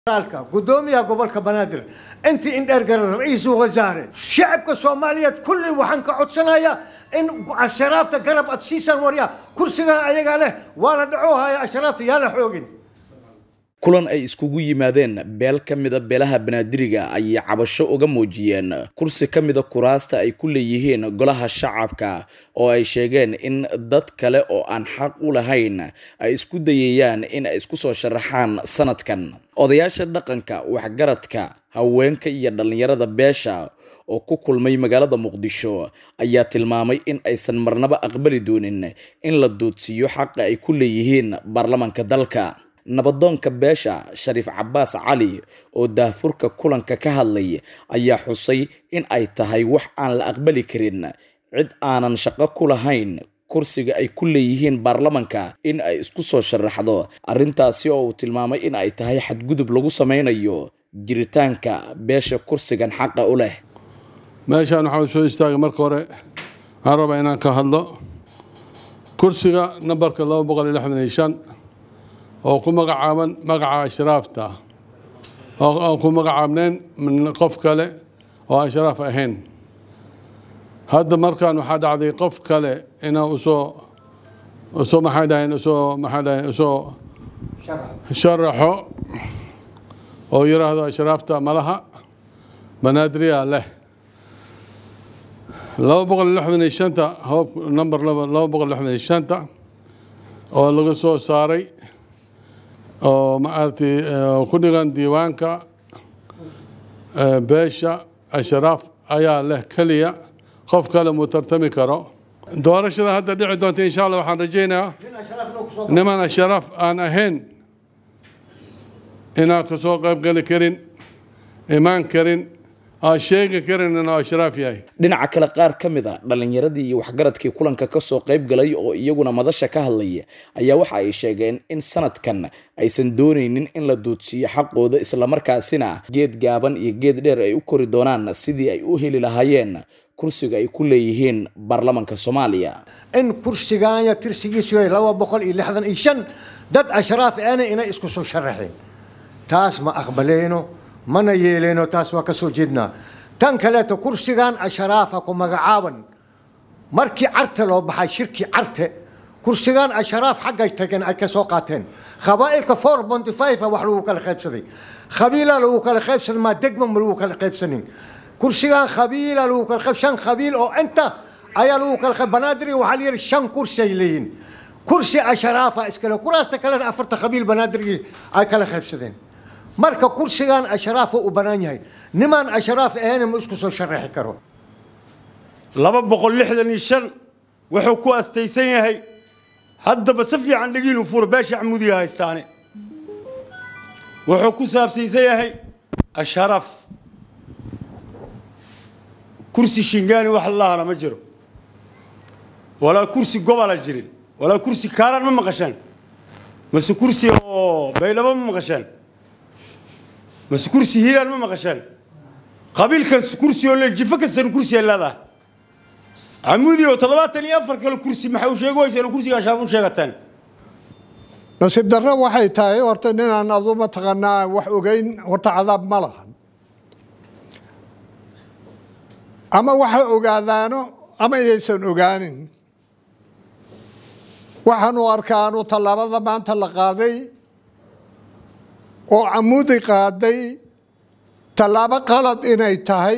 قدومي يا قبل كبنادر انت ان ارجر رئيس وزراء شعبك الصومالية كل وحنك عدسنايا ان الشرافة قرب اتسيسا وريا كرسيها ايقا له ولا دعوها يا الشرافة يا لحوقين kulan ay iskugu yimaadeen beel ka mid ah beelaha Banaadir ay cabasho uga muujiyeen kursi ka mid ah kuraasta ay ku leeyihiin golaha shacabka oo ay sheegeen in dad kale oo aan xaq u lahayn ay isku dayayaan in ay isku soo sharaxaan sanadkan odayaasha dhaqanka waxgaradka haweenka iyo dhalinyarada beesha oo ku kulmay magaalada Muqdisho ayaa tilmaamay in aysan marnaba aqbali doonin in la doodsiyo xaq ay ku leeyihiin baarlamaanka dalka nabadoonka beesha Shariif Cabbaas Cali oo daafurka kulanka ka hadlay ayaa xusay in ay tahay wax aan la aqbali karin cid aanan shaqo ku lahayn kursiga ay ku leeyihiin baarlamaanka in ay isku soo sharaxdo arintaasi oo uu tilmaamay in ay tahay xadgudub lagu sameeyo jiritaanka beesha kursigan xaqa u leh meeshaan waxa soo istaagay marka hore aan rabaa inaan ka hadlo kursiga nambarka 265 oo ku magacaaban magaca ashraafta oo ku magacaabneen min qof kale oo ashraaf ahayn hadda markaan waxa dhacday qof kale inaa usoo sharaxo oo yiraahdo ashraafta malaha Banaadir leh 265 hoob number 265 oo lagu soo saaray oo maartay ku dhigan diiwaanka beesha ashraaf ayaa leh kaliya qof kale mu tartami karo doorashada hadda dhici doonta insha Allah waxaan rajaynayaa niman ashraaf aan ahayn inaa ka soo qayb gali karin imaan karin sheega karin inaa ashraaf yahay dhinaca kale qaar ka mid ah dhalinyaradii iyo waxgaradkii kulanka ka soo qayb galay oo iyaguna madasha ka hadlay ayaa waxa ay sheegeen in sanadkan aysan doonaynin in la doodsiyo xaqooda isla markaasina geed gaaban iyo geed dheer ay u kori doonaan sidii ay u heli lahaayeen kursiga ay ku leeyihiin baarlamaanka Soomaaliya in kursigan ya tirsigiisu 265 dad ashraaf ana ina isku soo sharaxeen taas ma aqbaleyno mana yeeleno taas waa ka soo jeednaa tan kale kursigan ashraaf ku magacaaban markii carte loo baxay shirki carte kursigan ashraaf xaqay tagan ay ka soo qaateen qabaa'ilka 4.5 wax lagu kala qaybsaday qabiila lagu kala qaybsaday ma degmo lagu kala qaybsanin kursigan qabiila lagu kala qaybsan qabiil oo inta ayaa lagu kala Banaadir waxa la yiri 5 kursi leeyin kursi ashraaf iskala kuraasta kale 4 qabiil Banaadir ay kala qaybsadeen marka kursigan ashraaf u banaan yahay niman ashraaf ahayn ma isku soo sharaxi karo 265 wuxuu ku astaysan yahay hadda ba si fiican dhigiin u furo beesha Axmudiga haystaane wuxuu ku saabsaysan yahay ashraaf kursi shingaani wax la ma jiro wala kursi gobol jirin wala kursi kaaran ma maqashan mas kursi oo baylaba ma maqashan بس كرسي هيران ما مقشان قبيل كان كرسي ولا جفا كسر كرسي هذا عمودي وطلباتني أفر كل كرسي محوش يقوي سير كرسي عشان شغلتان نصيب درنا وحي تاي ورتنين نظم تغنى وحوجين ورتعذاب ملها أما وحي أجاذانو أما يسون أجانين وحنو أركانو طلبات ضمان تلقاضي oo Axmudi qaaday talaabo qalad inay tahay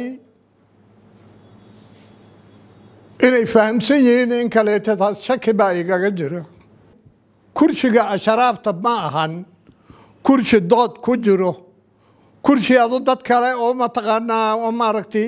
inay fahamsan yihiin in kale taas shaki baa igaga jira kursiga ashraafta ma ahan kursi dood ku jiro kursi adu dad kale oo ma taqaanaa oo maaragtay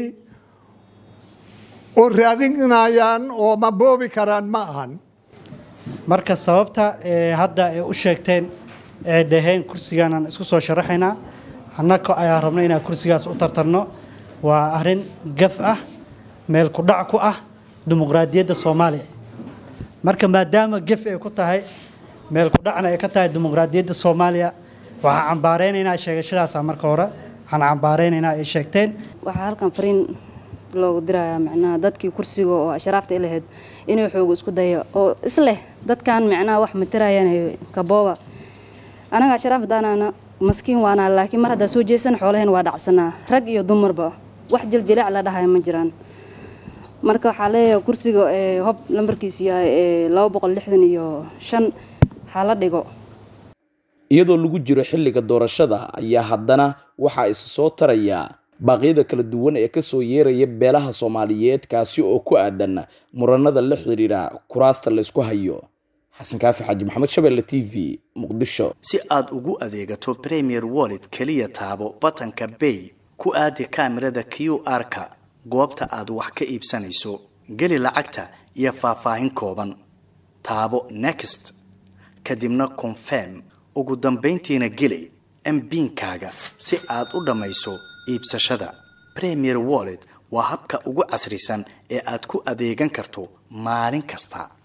oo raadinayaan oo ma boobi karaan ma ahan marka sababta hadda ay u sheegteen daheen kursigan aan isku soo sharaxayna annaka ayaa rabnay inaan kursigaas u tartarno waa arin gaf ah meel ku dhac ku ah dimuqraadiyadda Soomaaliya marka maadaama gaf ay ku tahay meel ku dhacna ay ka tahay dimuqraadiyadda Soomaaliya waxa cambaareynayna sheegashadaas marka hore aan cambaareynayna ay sheegteen waxa halkan fariin loogu dirayaa macnaha dadkii kursiga oo ashraafta ilahayd inay xoog isku dayo oo isla dadkan macnaha wax matirayaan ka booba anaga ashraaf daanana maskiin waana laakiin mar hadda soo jeesan xoolaheena waa dhacsanaa rag iyo dumarba wax jiljilaac la dhahay ma jiraan marka waxa leeyahay kursiga hob lambarkiisu yahay 265 xala dhigo iyadoo lagu jiro xilliga doorashada ayaa haddana waxa is soo taraya baaqyada kala duwan ee ka soo yeeraya beelaha Soomaaliyeed kaasi oo ku aadan muranada la xiriira kuraasta la isku hayo xasan kaafi xaji maxamed Shabeelle TV Muqdisho si aad ugu adeegato Premier Wallet kaliya taabo batanka Pay ku aadi kaamirada QR-ka goobta aad wax ka iibsanayso gali lacagta iyo faahfaahin kooban taabo Next kadibna Confirm ugu dambeyntiina gali MPin-kaaga si aad u dhamayso iibsashada Premier Wallet waa habka ugu casrisan ee aad ku adeegan karto maalin kasta